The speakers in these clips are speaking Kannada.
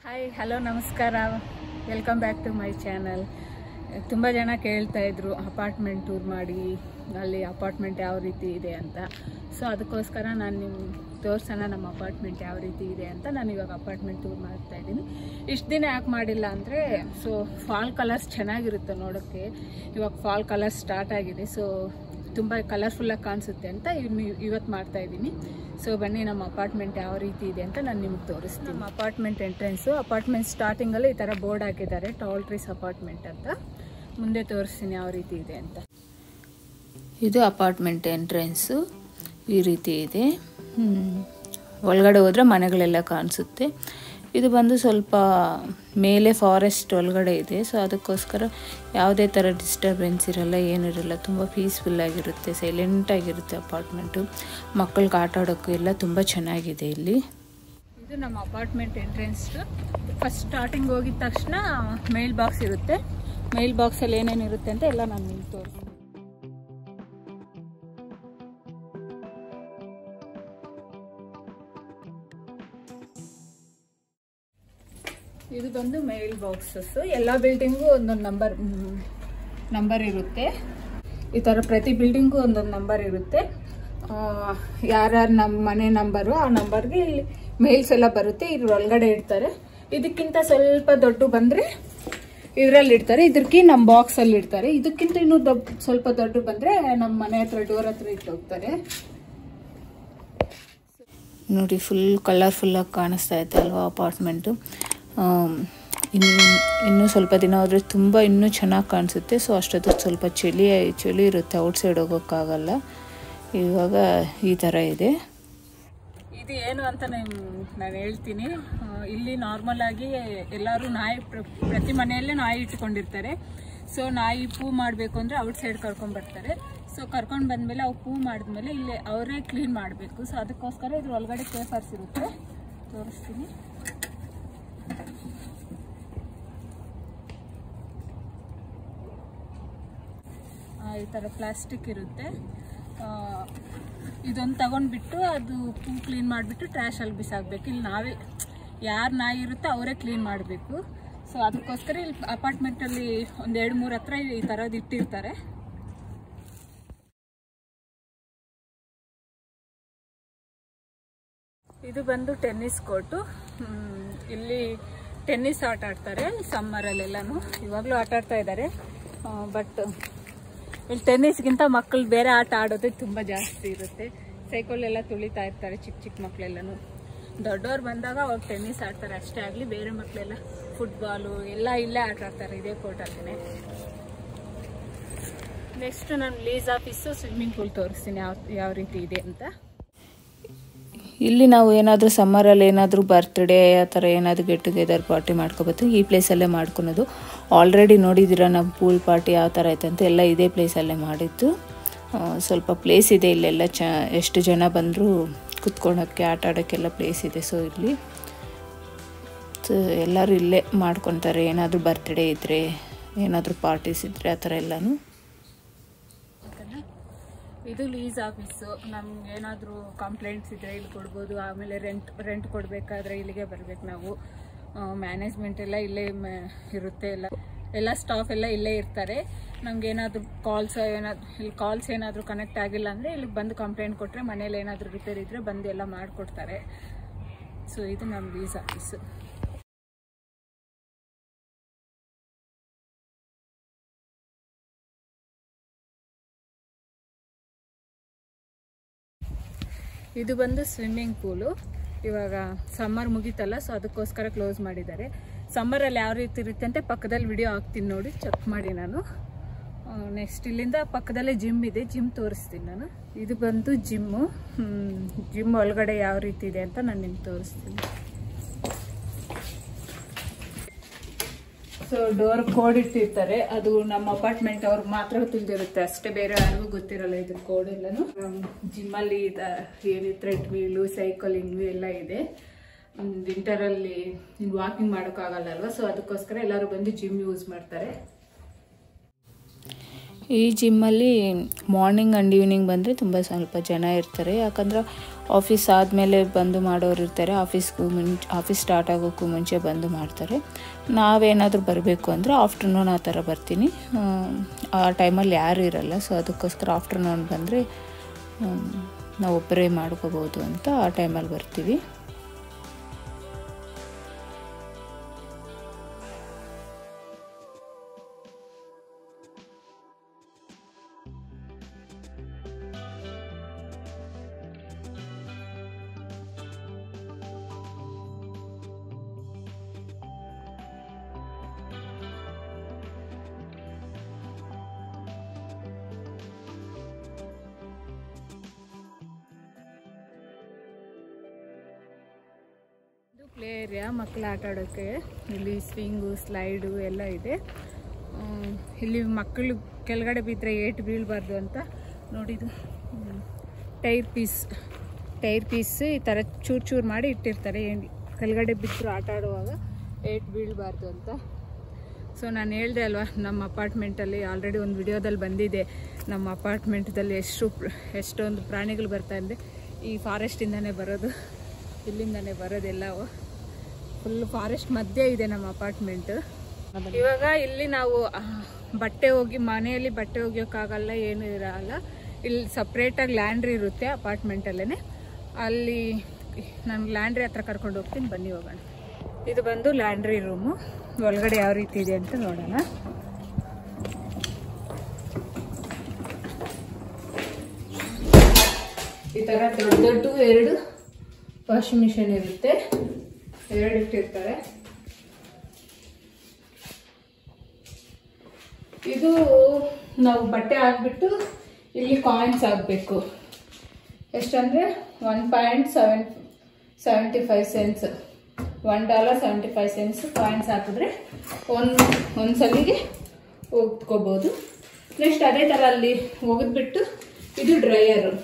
ಹಾಯ್ ಹಲೋ ನಮಸ್ಕಾರ, welcome back to my channel. ತುಂಬ ಜನ ಕೇಳ್ತಾ ಇದ್ರು ಅಪಾರ್ಟ್ಮೆಂಟ್ ಟೂರ್ ಮಾಡಿ, ಅಲ್ಲಿ ಅಪಾರ್ಟ್ಮೆಂಟ್ ಯಾವ ರೀತಿ ಇದೆ ಅಂತ. ಸೊ ಅದಕ್ಕೋಸ್ಕರ ನಾನು ನಿಮ್ಗೆ ತೋರ್ಸೋಣ ನಮ್ಮ ಅಪಾರ್ಟ್ಮೆಂಟ್ ಯಾವ ರೀತಿ ಇದೆ ಅಂತ. ನಾನು ಇವಾಗ ಅಪಾರ್ಟ್ಮೆಂಟ್ ಟೂರ್ ಮಾಡ್ತಾ ಇದ್ದೀನಿ. ಇಷ್ಟು ದಿನ ಯಾಕೆ ಮಾಡಿಲ್ಲ ಅಂದರೆ, ಸೊ ಫಾಲ್ ಕಲರ್ಸ್ ಚೆನ್ನಾಗಿರುತ್ತೆ ನೋಡೋಕ್ಕೆ. ಇವಾಗ ಫಾಲ್ ಕಲರ್ಸ್ ಸ್ಟಾರ್ಟ್ ಆಗಿದೆ, ಸೊ ತುಂಬ ಕಲರ್ಫುಲ್ಲಾಗಿ ಕಾಣಿಸುತ್ತೆ ಅಂತ ಇವತ್ತು ಮಾಡ್ತಾ ಇದ್ದೀನಿ. ಸೊ ಬನ್ನಿ ನಮ್ಮ ಅಪಾರ್ಟ್ಮೆಂಟ್ ಯಾವ ರೀತಿ ಇದೆ ಅಂತ ನಾನು ನಿಮ್ಗೆ ತೋರಿಸ್ತೀನಿ. ನಮ್ಮ ಅಪಾರ್ಟ್ಮೆಂಟ್ ಎಂಟ್ರೆನ್ಸು, ಅಪಾರ್ಟ್ಮೆಂಟ್ ಸ್ಟಾರ್ಟಿಂಗಲ್ಲಿ ಈ ಥರ ಬೋರ್ಡ್ ಹಾಕಿದ್ದಾರೆ, ಟಾಲ್ ಟ್ರೀಸ್ ಅಪಾರ್ಟ್ಮೆಂಟ್ ಅಂತ. ಮುಂದೆ ತೋರಿಸ್ತೀನಿ ಯಾವ ರೀತಿ ಇದೆ ಅಂತ. ಇದು ಅಪಾರ್ಟ್ಮೆಂಟ್ ಎಂಟ್ರೆನ್ಸು ಈ ರೀತಿ ಇದೆ. ಒಳಗಡೆ ಹೋದರೆ ಮನೆಗಳೆಲ್ಲ ಕಾಣಿಸುತ್ತೆ. ಇದು ಬಂದು ಸ್ವಲ್ಪ ಮೇಲೆ ಫಾರೆಸ್ಟ್ ಒಳಗಡೆ ಇದೆ, ಸೊ ಅದಕ್ಕೋಸ್ಕರ ಯಾವುದೇ ಥರ ಡಿಸ್ಟರ್ಬೆನ್ಸ್ ಇರಲ್ಲ, ಏನಿರಲ್ಲ. ತುಂಬ ಪೀಸ್ಫುಲ್ಲಾಗಿರುತ್ತೆ, ಸೈಲೆಂಟಾಗಿರುತ್ತೆ ಅಪಾರ್ಟ್ಮೆಂಟು. ಮಕ್ಕಳಿಗೆ ಆಟ ಆಡೋಕ್ಕೂ ಎಲ್ಲ ತುಂಬ ಚೆನ್ನಾಗಿದೆ ಇಲ್ಲಿ. ಇದು ನಮ್ಮ ಅಪಾರ್ಟ್ಮೆಂಟ್ ಎಂಟ್ರೆನ್ಸ್. ಫಸ್ಟ್ ಸ್ಟಾರ್ಟಿಂಗ್ ಹೋಗಿದ ತಕ್ಷಣ ಮೇಲ್ ಬಾಕ್ಸ್ ಇರುತ್ತೆ. ಮೇಲ್ ಬಾಕ್ಸಲ್ಲಿ ಏನೇನಿರುತ್ತೆ ಅಂತ ಎಲ್ಲ ನಾನು ನಿಮ್ಗೆ ತೋರಿಸ್ತೀನಿ. ಇದು ಬಂದು ಮೇಲ್ ಬಾಕ್ಸಸ್. ಎಲ್ಲ ಬಿಲ್ಡಿಂಗು ಒಂದೊಂದು ನಂಬರ್ ಇರುತ್ತೆ. ಈ ಥರ ಪ್ರತಿ ಬಿಲ್ಡಿಂಗು ಒಂದೊಂದು ನಂಬರ್ ಇರುತ್ತೆ. ಯಾರ್ಯಾರು ನಮ್ಮ ಮನೆ ನಂಬರು, ಆ ನಂಬರ್ಗೆ ಇಲ್ಲಿ ಮೇಲ್ಸ್ ಎಲ್ಲ ಬರುತ್ತೆ. ಇದ್ರ ಒಳಗಡೆ ಇಡ್ತಾರೆ. ಇದಕ್ಕಿಂತ ಸ್ವಲ್ಪ ದೊಡ್ಡ ಬಂದರೆ ಇದರಲ್ಲಿ ಇಡ್ತಾರೆ, ಇದಕ್ಕೆ ನಮ್ಮ ಬಾಕ್ಸಲ್ಲಿ ಇಡ್ತಾರೆ. ಇದಕ್ಕಿಂತ ಇನ್ನೂ ಸ್ವಲ್ಪ ದೊಡ್ಡ ಬಂದರೆ ನಮ್ಮ ಮನೆ ಹತ್ರ ಡೋರ್ ಹತ್ರ ಇಟ್ಟು ಹೋಗ್ತಾರೆ. ನೋಡಿ, ಫುಲ್ ಕಲರ್ಫುಲ್ಲಾಗಿ ಕಾಣಿಸ್ತಾ ಇದೆ ಅಲ್ವಾ ಅಪಾರ್ಟ್ಮೆಂಟು. ಇನ್ನೂ ಸ್ವಲ್ಪ ದಿನ ಹೋದರೆ ತುಂಬ ಇನ್ನೂ ಚೆನ್ನಾಗಿ ಕಾಣಿಸುತ್ತೆ. ಸೊ ಅಷ್ಟೊತ್ತಿಗೆ ಸ್ವಲ್ಪ ಚಳಿ ಇರುತ್ತೆ, ಔಟ್ಸೈಡ್ ಹೋಗೋಕ್ಕಾಗಲ್ಲ. ಇವಾಗ ಈ ಥರ ಇದೆ. ಇದು ಏನು ಅಂತ ನಾನು ಹೇಳ್ತೀನಿ. ಇಲ್ಲಿ ನಾರ್ಮಲ್ ಆಗಿ ಎಲ್ಲರೂ ನಾಯಿ, ಪ್ರತಿ ಮನೆಯಲ್ಲೇ ನಾಯಿ ಇಟ್ಕೊಂಡಿರ್ತಾರೆ. ಸೊ ನಾಯಿ ಪೂ ಮಾಡಬೇಕು ಅಂದರೆ ಔಟ್ಸೈಡ್ ಕರ್ಕೊಂಡ್ಬರ್ತಾರೆ. ಸೊ ಕರ್ಕೊಂಡು ಬಂದಮೇಲೆ ಅವು ಪೂ ಮಾಡಿದ್ಮೇಲೆ ಇಲ್ಲಿ ಅವರೇ ಕ್ಲೀನ್ ಮಾಡಬೇಕು. ಸೊ ಅದಕ್ಕೋಸ್ಕರ ಇದ್ರ ಒಳಗಡೆ ಪೇಪರ್ಸ್ ಇರುತ್ತೆ, ತೋರಿಸ್ತೀನಿ. ಈ ಥರ ಪ್ಲಾಸ್ಟಿಕ್ ಇರುತ್ತೆ. ಇದೊಂದು ತಗೊಂಡ್ಬಿಟ್ಟು ಅದು ಪೂ ಕ್ಲೀನ್ ಮಾಡಿಬಿಟ್ಟು ಟ್ರ್ಯಾಶಲ್ಲಿ ಬಿಸಾಕಬೇಕು. ಇಲ್ಲಿ ನಾವೇ, ಯಾರು ನಾಯಿ ಇರುತ್ತೋ ಅವರೇ ಕ್ಲೀನ್ ಮಾಡಬೇಕು. ಸೊ ಅದಕ್ಕೋಸ್ಕರ ಇಲ್ಲಿ ಅಪಾರ್ಟ್ಮೆಂಟಲ್ಲಿ ಒಂದು 2-3 ಹತ್ರ ಈ ಥರದ್ದು ಇಟ್ಟಿರ್ತಾರೆ. ಇದು ಬಂದು ಟೆನ್ನಿಸ್ ಕೋರ್ಟು. ಇಲ್ಲಿ ಟೆನ್ನಿಸ್ ಆಟ ಆಡ್ತಾರೆ ಸಮ್ಮರಲ್ಲೆಲ್ಲನೂ. ಇವಾಗಲೂ ಆಟ ಆಡ್ತಾ ಇದ್ದಾರೆ. ಬಟ್ ಇಲ್ಲಿ ಟೆನ್ನಿಸ್ಗಿಂತ ಮಕ್ಕಳು ಬೇರೆ ಆಟ ಆಡೋದೇ ತುಂಬ ಜಾಸ್ತಿ ಇರುತ್ತೆ. ಸೈಕಲೆಲ್ಲ ತುಳಿತಾ ಇರ್ತಾರೆ ಚಿಕ್ಕ ಮಕ್ಕಳೆಲ್ಲನೂ. ದೊಡ್ಡವ್ರು ಬಂದಾಗ ಅವ್ರು ಟೆನ್ನಿಸ್ ಆಡ್ತಾರೆ ಅಷ್ಟೇ ಆಗಲಿ. ಬೇರೆ ಮಕ್ಕಳೆಲ್ಲ ಫುಟ್ಬಾಲು ಎಲ್ಲ ಇಲ್ಲೇ ಆಟ ಆಡ್ತಾರೆ, ಇದೇ ಕೋರ್ಟಲ್ಲೇ. ನೆಕ್ಸ್ಟ್ ನಾನು ಲೀಸ್ ಆಫೀಸು, ಸ್ವಿಮ್ಮಿಂಗ್ ಪೂಲ್ ತೋರಿಸ್ತೀನಿ ಯಾವ ರೀತಿ ಇದೆ ಅಂತ. ಇಲ್ಲಿ ನಾವು ಏನಾದರೂ ಸಮ್ಮರಲ್ಲಿ ಏನಾದರೂ ಬರ್ತ್ಡೇ ಆ ಥರ ಏನಾದರೂ ಗೆಟ್ ಟುಗೆದರ್ ಪಾರ್ಟಿ ಮಾಡ್ಕೊಬೋದು, ಈ ಪ್ಲೇಸಲ್ಲೇ ಮಾಡ್ಕೊಳೋದು. ಆಲ್ರೆಡಿ ನೋಡಿದ್ದೀರಾ ನಮ್ಮ ಪೂಲ್ ಪಾರ್ಟಿ ಯಾವ ಥರ ಐತೆ ಅಂತ. ಎಲ್ಲ ಇದೇ ಪ್ಲೇಸಲ್ಲೇ ಮಾಡಿದ್ದು. ಸ್ವಲ್ಪ ಪ್ಲೇಸ್ ಇದೆ ಇಲ್ಲೆಲ್ಲ. ಎಷ್ಟು ಜನ ಬಂದರೂ ಕುತ್ಕೊಳ್ಳೋಕ್ಕೆ, ಆಟ ಆಡೋಕ್ಕೆಲ್ಲ ಪ್ಲೇಸ್ ಇದೆ. ಸೊ ಇಲ್ಲಿ ಎಲ್ಲರೂ ಇಲ್ಲೇ ಮಾಡ್ಕೊತಾರೆ. ಏನಾದರೂ ಬರ್ತ್ಡೇ ಇದ್ದರೆ, ಏನಾದರೂ ಪಾರ್ಟೀಸ್ ಇದ್ದರೆ ಆ ಥರ ಎಲ್ಲನೂ. ಇದು ಲೀಸ್ ಆಫೀಸು. ನಮ್ಗೆ ಏನಾದರೂ ಕಂಪ್ಲೇಂಟ್ಸ್ ಇದ್ದರೆ ಇಲ್ಲಿ ಕೊಡ್ಬೋದು. ಆಮೇಲೆ ರೆಂಟ್ ಕೊಡಬೇಕಾದ್ರೆ ಇಲ್ಲಿಗೆ ಬರಬೇಕು ನಾವು. ಮ್ಯಾನೇಜ್ಮೆಂಟ್ ಎಲ್ಲ ಇಲ್ಲೇ ಇರುತ್ತೆ. ಎಲ್ಲ ಸ್ಟಾಫ್ ಎಲ್ಲ ಇಲ್ಲೇ ಇರ್ತಾರೆ. ನಮ್ಗೆ ಏನಾದರೂ ಕಾಲ್ಸ್ ಏನಾದರೂ ಕನೆಕ್ಟ್ ಆಗಿಲ್ಲ ಅಂದರೆ ಇಲ್ಲಿಗೆ ಬಂದು ಕಂಪ್ಲೇಂಟ್ ಕೊಟ್ಟರೆ, ಮನೇಲಿ ಏನಾದರೂ ರಿಪೇರ್ ಇದ್ದರೆ ಬಂದು ಎಲ್ಲ ಮಾಡಿಕೊಡ್ತಾರೆ. ಸೊ ಇದು ನಮ್ಮ ಲೀಸ್ ಆಫೀಸು. ಇದು ಬಂದು ಸ್ವಿಮ್ಮಿಂಗ್ ಪೂಲು. ಇವಾಗ ಸಮ್ಮರ್ ಮುಗೀತಲ್ಲ, ಸೊ ಅದಕ್ಕೋಸ್ಕರ ಕ್ಲೋಸ್ ಮಾಡಿದ್ದಾರೆ. ಸಮ್ಮರಲ್ಲಿ ಯಾವ ರೀತಿ ಇರುತ್ತೆ ಅಂತ ಪಕ್ಕದಲ್ಲಿ ವಿಡಿಯೋ ಹಾಕ್ತೀನಿ, ನೋಡಿ ಚೆಕ್ ಮಾಡಿ. ನಾನು ನೆಕ್ಸ್ಟ್ ಇಲ್ಲಿಂದ ಪಕ್ಕದಲ್ಲೇ ಜಿಮ್ ಇದೆ, ಜಿಮ್ ತೋರಿಸ್ತೀನಿ ನಾನು. ಇದು ಬಂದು ಜಿಮ್ ಒಳಗಡೆ ಯಾವ ರೀತಿ ಇದೆ ಅಂತ ನಾನು ನಿಮ್ಗೆ ತೋರಿಸ್ತೀನಿ. ಸೊ ಡೋರ್ ಕೋಡ್ ಇಟ್ಟಿರ್ತಾರೆ. ಅದು ನಮ್ಮ ಅಪಾರ್ಟ್ಮೆಂಟ್ ಅವ್ರಿಗೆ ಮಾತ್ರ ತಿಳಿದಿರುತ್ತೆ ಅಷ್ಟೇ, ಬೇರೆ ಯಾರಿಗೂ ಗೊತ್ತಿರಲ್ಲ ಇದ್ರ ಕೋಡ್ ಎಲ್ಲನೂ. ಜಿಮ್ಮಲ್ಲಿ ಏನು ಥ್ರೆಡ್ ವೀಲು, ಸೈಕಲಿಂಗ್ ಎಲ್ಲ ಇದೆ. ವಿಂಟರಲ್ಲಿ ವಾಕಿಂಗ್ ಮಾಡೋಕ್ಕಾಗಲ್ಲ ಅಲ್ವಾ, ಸೊ ಅದಕ್ಕೋಸ್ಕರ ಎಲ್ಲರೂ ಬಂದು ಜಿಮ್ ಯೂಸ್ ಮಾಡ್ತಾರೆ. ಈ ಜಿಮ್ಮಲ್ಲಿ ಮಾರ್ನಿಂಗ್ ಆ್ಯಂಡ್ ಈವ್ನಿಂಗ್ ಬಂದರೆ ತುಂಬ ಸ್ವಲ್ಪ ಜನ ಇರ್ತಾರೆ. ಯಾಕಂದರೆ ಆಫೀಸ್ ಆದಮೇಲೆ ಬಂದು ಮಾಡೋರು ಇರ್ತಾರೆ, ಆಫೀಸ್ ಸ್ಟಾರ್ಟ್ ಆಗೋಕ್ಕೂ ಮುಂಚೆ ಬಂದು ಮಾಡ್ತಾರೆ. ನಾವೇನಾದರೂ ಬರಬೇಕು ಅಂದರೆ ಆಫ್ಟರ್ನೂನ್ ಆ ಥರ ಬರ್ತೀನಿ. ಆ ಟೈಮಲ್ಲಿ ಯಾರೂ ಇರಲ್ಲ. ಸೊ ಅದಕ್ಕೋಸ್ಕರ ಆಫ್ಟರ್ನೂನ್ ಬಂದರೆ ನಾವು ಒಬ್ಬರೇ ಮಾಡ್ಕೋಬೋದು ಅಂತ ಆ ಟೈಮಲ್ಲಿ ಬರ್ತೀವಿ. ಪ್ಲೇ ಏರಿಯಾ, ಮಕ್ಕಳು ಆಟ ಆಡೋಕ್ಕೆ. ಇಲ್ಲಿ ಸ್ವಿಂಗು, ಸ್ಲೈಡು ಎಲ್ಲ ಇದೆ. ಇಲ್ಲಿ ಮಕ್ಕಳು ಕೆಳಗಡೆ ಬಿದ್ದರೆ ಏಟು ಬೀಳಬಾರ್ದು ಅಂತ ನೋಡಿದ್ದು ಟೈರ್ ಪೀಸ್ ಈ ಥರ ಚೂರು ಮಾಡಿ ಇಟ್ಟಿರ್ತಾರೆ. ಕೆಳಗಡೆ ಬಿದ್ದರು ಆಟ ಆಡುವಾಗ ಏಟು ಬೀಳಬಾರ್ದು ಅಂತ. ಸೊ ನಾನು ಹೇಳಿದೆ ಅಲ್ವಾ, ನಮ್ಮ ಅಪಾರ್ಟ್ಮೆಂಟಲ್ಲಿ ಆಲ್ರೆಡಿ ಒಂದು ವಿಡಿಯೋದಲ್ಲಿ ಬಂದಿದೆ. ನಮ್ಮ ಅಪಾರ್ಟ್ಮೆಂಟ್ದಲ್ಲಿ ಎಷ್ಟೊಂದು ಪ್ರಾಣಿಗಳು ಬರ್ತಾ ಇದೆ. ಈ ಫಾರೆಸ್ಟಿಂದನೇ ಬರೋದು, ಇಲ್ಲಿಂದನೇ ಬರೋದೆಲ್ಲವು. ಫುಲ್ ಫಾರೆಸ್ಟ್ ಮಧ್ಯೆ ಇದೆ ನಮ್ಮ ಅಪಾರ್ಟ್ಮೆಂಟ್. ಇವಾಗ ಇಲ್ಲಿ ನಾವು ಮನೆಯಲ್ಲಿ ಬಟ್ಟೆ ಒಗೆಯೋಕ್ಕಾಗಲ್ಲ, ಏನೂ ಇರಲ್ಲ. ಇಲ್ಲಿ ಸಪ್ರೇಟಾಗಿ ಲ್ಯಾಂಡ್ರಿ ಇರುತ್ತೆ ಅಪಾರ್ಟ್ಮೆಂಟಲ್ಲೇ. ಅಲ್ಲಿ ನಾನು ಲ್ಯಾಂಡ್ರಿ ಹತ್ರ ಕರ್ಕೊಂಡು ಹೋಗ್ತೀನಿ, ಬನ್ನಿ ಹೋಗೋಣ. ಇದು ಬಂದು ಲ್ಯಾಂಡ್ರಿ ರೂಮು. ಒಳಗಡೆ ಯಾವ ರೀತಿ ಇದೆ ಅಂತ ನೋಡೋಣ. ಈ ಥರ ದೊಡ್ಡ 2 ವಾಷಿಂಗ್ ಮಿಷಿನ್ ಇರುತ್ತೆ, 2 ಇಟ್ಟಿರ್ತಾರೆ. ಇದು ನಾವು ಬಟ್ಟೆ ಹಾಕ್ಬಿಟ್ಟು ಇಲ್ಲಿ ಕಾಯಿನ್ಸ್ ಹಾಕಬೇಕು. ಎಷ್ಟಂದರೆ $1.75 $1.75 ಕಾಯಿನ್ಸ್ ಹಾಕಿದ್ರೆ ಒಂದು ಸಲಿಗೆ ಒಗ್ದ್ಕೋಬೋದು. ನೆಕ್ಸ್ಟ್ ಅದೇ ಥರ ಅಲ್ಲಿ ಒಗೆದ್ಬಿಟ್ಟು ಇದು ಡ್ರೈಯರು.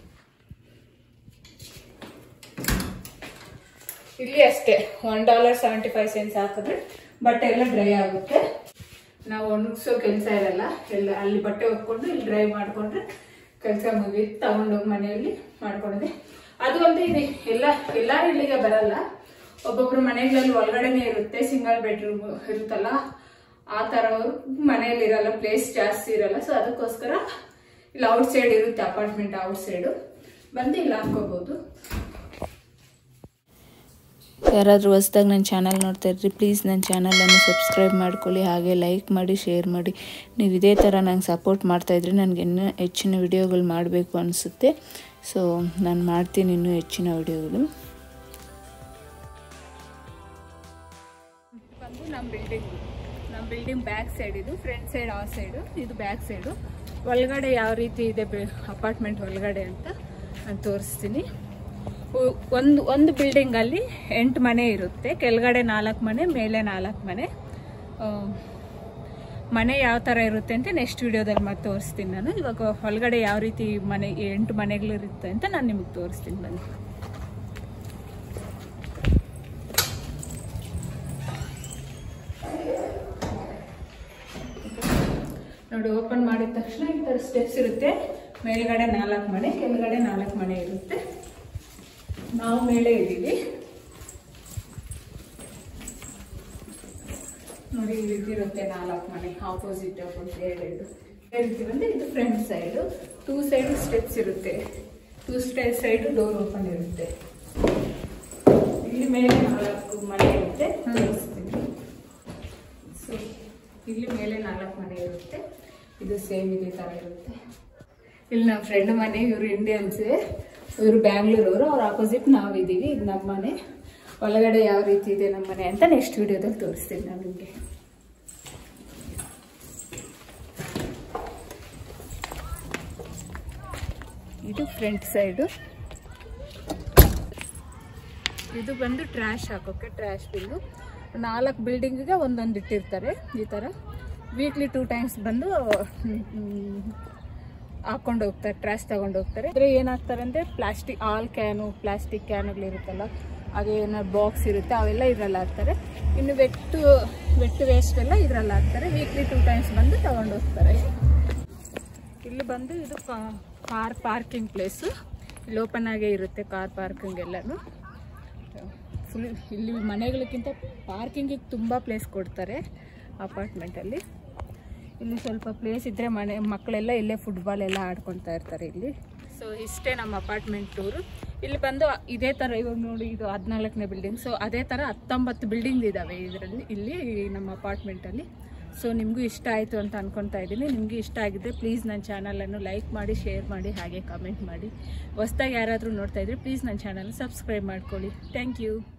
ಇಲ್ಲಿ ಅಷ್ಟೇ $1.75 ಹಾಕಿದ್ರೆ ಬಟ್ಟೆ ಎಲ್ಲ ಡ್ರೈ ಆಗುತ್ತೆ. ನಾವು ಒಣಗಿಸೋ ಕೆಲಸ ಇರಲ್ಲ. ಎಲ್ಲ ಅಲ್ಲಿ ಬಟ್ಟೆ ಒಗ್ಕೊಂಡು ಇಲ್ಲಿ ಡ್ರೈ ಮಾಡಿಕೊಂಡ್ರೆ ಕೆಲಸ ಮುಗಿದು ತಗೊಂಡೋಗಿ ಮನೆಯಲ್ಲಿ ಮಾಡ್ಕೊಂಡಿದೆ. ಅದು ಒಂದು ಇದೆ, ಎಲ್ಲರೂ ಇಲ್ಲಿಗೆ ಬರಲ್ಲ. ಒಬ್ಬೊಬ್ರು ಮನೆಗಳಲ್ಲಿ ಒಳಗಡೆನೆ ಇರುತ್ತೆ, ಸಿಂಗಲ್ ಬೆಡ್ರೂಮ್ ಇರುತ್ತಲ್ಲ, ಆ ಥರವ್ರು ಮನೆಯಲ್ಲಿ ಇರಲ್ಲ, ಪ್ಲೇಸ್ ಜಾಸ್ತಿ ಇರಲ್ಲ. ಸೊ ಅದಕ್ಕೋಸ್ಕರ ಇಲ್ಲಿ ಔಟ್ ಸೈಡ್ ಇರುತ್ತೆ, ಅಪಾರ್ಟ್ಮೆಂಟ್ ಔಟ್ ಸೈಡು ಬಂದು ಇಲ್ಲಿ ಹಾಕೋಬೋದು. ಯಾರಾದರೂ ಹೊಸ್ದಾಗಿ ನನ್ನ ಚಾನಲ್ ನೋಡ್ತಾ ಇದ್ರಿ, ಪ್ಲೀಸ್ ನನ್ನ ಚಾನಲನ್ನು ಸಬ್ಸ್ಕ್ರೈಬ್ ಮಾಡ್ಕೊಳ್ಳಿ, ಹಾಗೆ ಲೈಕ್ ಮಾಡಿ, ಶೇರ್ ಮಾಡಿ. ನೀವು ಇದೇ ಥರ ನಂಗೆ ಸಪೋರ್ಟ್ ಮಾಡ್ತಾಯಿದ್ರೆ ನನಗೆ ಇನ್ನೂ ಹೆಚ್ಚಿನ ವಿಡಿಯೋಗಳು ಮಾಡಬೇಕು ಅನಿಸುತ್ತೆ. ಸೊ ನಾನು ಮಾಡ್ತೀನಿ ಇನ್ನೂ ಹೆಚ್ಚಿನ ವಿಡಿಯೋಗಳು. ಬಂದು ನಮ್ಮ ಬಿಲ್ಡಿಂಗ್ ಬ್ಯಾಕ್ ಸೈಡ್, ಇದು ಫ್ರಂಟ್ ಸೈಡ್ ಆ ಸೈಡು, ಇದು ಬ್ಯಾಕ್ ಸೈಡು. ಒಳಗಡೆ ಯಾವ ರೀತಿ ಇದೆ ಅಪಾರ್ಟ್ಮೆಂಟ್ ಒಳಗಡೆ ಅಂತ ನಾನು ತೋರಿಸ್ತೀನಿ. ಒಂದು ಬಿಲ್ಡಿಂಗಲ್ಲಿ 8 ಮನೆ ಇರುತ್ತೆ. ಕೆಳಗಡೆ 4 ಮನೆ, ಮೇಲೆ 4 ಮನೆ. ಮನೆ ಯಾವ ಥರ ಇರುತ್ತೆ ಅಂತ ನೆಕ್ಸ್ಟ್ ವಿಡಿಯೋದಲ್ಲಿ ಮತ್ತೆ ತೋರಿಸ್ತೀನಿ ನಾನು. ಇವಾಗ ಒಳಗಡೆ ಯಾವ ರೀತಿ 8 ಮನೆಗಳಿರುತ್ತೆ ಅಂತ ನಾನು ನಿಮಗೆ ತೋರಿಸ್ತೀನಿ ಬನ್ನಿ. ನೋಡಿ, ಓಪನ್ ಮಾಡಿದ ತಕ್ಷಣ ಈ ಥರ ಸ್ಟೆಪ್ಸ್ ಇರುತ್ತೆ. ಮೇಲ್ಗಡೆ 4 ಮನೆ, ಕೆಳಗಡೆ 4 ಮನೆ ಇರುತ್ತೆ. ನಾವು ಮೇಲೆ ಇದ್ದೀವಿ ನೋಡಿ. ಈ ರೀತಿ ಇರುತ್ತೆ 4 ಮನೆ, ಆಪೋಸಿಟ್ ಹೇಳ್ತೀವಂದ್ರೆ ಇದು ಫ್ರಂಟ್ ಸೈಡು. 2 ಸೈಡು ಸ್ಟೆಪ್ಸ್ ಇರುತ್ತೆ, 2 ಸೈಡು ಡೋರ್ ಓಪನ್ ಇರುತ್ತೆ. ಇಲ್ಲಿ ಮೇಲೆ 4 ಮನೆ ಇರುತ್ತೆ, ತೋರಿಸ್ತೀನಿ. ಸೊ ಇಲ್ಲಿ ಮೇಲೆ 4 ಮನೆ ಇರುತ್ತೆ. ಇದು ಸೇಮ್ ಇದೇ ಥರ ಇರುತ್ತೆ. ಇಲ್ಲಿ ನಮ್ಮ ಫ್ರೆಂಡ್ ಮನೆ, ಇವರು ಇಂಡಿಯನ್ಸೇ, ಇವರು ಬ್ಯಾಂಗ್ಳೂರವರು. ಅವ್ರ ಆಪೋಸಿಟ್ ನಾವಿದ್ದೀವಿ. ಇದು ನಮ್ಮ ಮನೆ. ಒಳಗಡೆ ಯಾವ ರೀತಿ ಇದೆ ನಮ್ಮ ಮನೆ ಅಂತ ನೆಕ್ಸ್ಟ್ ವಿಡಿಯೋದಲ್ಲಿ ತೋರಿಸ್ತೀನಿ ನಾನು ನಿಮಗೆ. ಇದು ಫ್ರಂಟ್ ಸೈಡು. ಇದು ಬಂದು ಟ್ರ್ಯಾಶ್ ಹಾಕೋಕ್ಕೆ, ಟ್ರ್ಯಾಶ್ ಬಿಲ್ಲು. 4 ಬಿಲ್ಡಿಂಗಿಗೆ ಒಂದೊಂದು ಇಟ್ಟಿರ್ತಾರೆ ಈ ಥರ. ವೀಕ್ಲಿ 2 ಟೈಮ್ಸ್ ಬಂದು ಹಾಕೊಂಡು ಹೋಗ್ತಾರೆ, ಟ್ರ್ಯಾಶ್ ತಗೊಂಡು ಹೋಗ್ತಾರೆ. ಅಂದರೆ ಏನಾಗ್ತಾರೆ ಅಂದರೆ ಪ್ಲಾಸ್ಟಿಕ್ ಕ್ಯಾನುಗಳಿರುತ್ತಲ್ಲ, ಅದೇನಾದ್ರು ಬಾಕ್ಸ್ ಇರುತ್ತೆ, ಅವೆಲ್ಲ ಇದ್ರಲ್ಲಿ ಹಾಕ್ತಾರೆ. ಇನ್ನು ವೆಟ್ ವೇಸ್ಟ್ ಎಲ್ಲ ಇದ್ರಲ್ಲಿ ಹಾಕ್ತಾರೆ. ವೀಕ್ಲಿ 2 ಟೈಮ್ಸ್ ಬಂದು ತಗೊಂಡು ಹೋಗ್ತಾರೆ. ಇಲ್ಲಿ ಬಂದು ಇದು ಕಾರ್ ಪಾರ್ಕಿಂಗ್ ಪ್ಲೇಸು. ಇಲ್ಲಿ ಓಪನ್ ಆಗೇ ಇರುತ್ತೆ ಕಾರ್ ಪಾರ್ಕಿಂಗ್ ಎಲ್ಲನೂ. ಫುಲ್ ಇಲ್ಲಿ ಮನೆಗಳಿಗಿಂತ ಪಾರ್ಕಿಂಗಿಗೆ ತುಂಬ ಪ್ಲೇಸ್ ಕೊಡ್ತಾರೆ ಅಪಾರ್ಟ್ಮೆಂಟಲ್ಲಿ. ಇಲ್ಲಿ ಸ್ವಲ್ಪ ಪ್ಲೇಸ್ ಇದ್ದರೆ ಮಕ್ಕಳೆಲ್ಲ ಇಲ್ಲೇ ಫುಟ್ಬಾಲ್ ಎಲ್ಲ ಆಡ್ಕೊತಾ ಇರ್ತಾರೆ ಇಲ್ಲಿ. ಸೊ ಇಷ್ಟೇ ನಮ್ಮ ಅಪಾರ್ಟ್ಮೆಂಟ್ ಟೂರು. ಇಲ್ಲಿ ಬಂದು ಇದೇ ಥರ ಇವಾಗ ನೋಡಿ ಇದು 14ನೇ ಬಿಲ್ಡಿಂಗ್. ಸೊ ಅದೇ ಥರ 19 ಬಿಲ್ಡಿಂಗ್ ಇದ್ದಾವೆ ಇಲ್ಲಿ ನಮ್ಮ ಅಪಾರ್ಟ್ಮೆಂಟಲ್ಲಿ. ಸೊ ನಿಮಗೂ ಇಷ್ಟ ಆಯಿತು ಅಂತ ಅಂದ್ಕೊತಾ ಇದ್ದೀನಿ. ನಿಮಗೂ ಇಷ್ಟ ಆಗಿದ್ದರೆ ಪ್ಲೀಸ್ ನನ್ನ ಚಾನಲನ್ನು ಲೈಕ್ ಮಾಡಿ, ಶೇರ್ ಮಾಡಿ, ಹಾಗೆ ಕಮೆಂಟ್ ಮಾಡಿ. ಹೊಸ್ದಾಗಿ ಯಾರಾದರೂ ನೋಡ್ತಾ ಇದ್ದರೆ ಪ್ಲೀಸ್ ನನ್ನ ಚಾನಲ್ ಸಬ್ಸ್ಕ್ರೈಬ್ ಮಾಡ್ಕೊಳ್ಳಿ. Thank you.